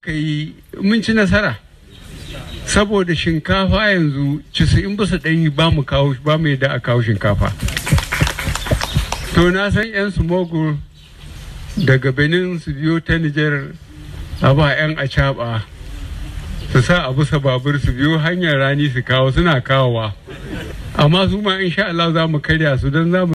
kai mun ci nasara saboda shinkafa yanzu 90% ba mu yadda a kawo shinkafa. To na san 'yan smogul daga Benin su biyo ta Nijar a ba 'yan acaba su sa a bisa babur su biyo hanyar rani su kawo suna kawowa, amma su ma insha Allah za mu karya su don za mu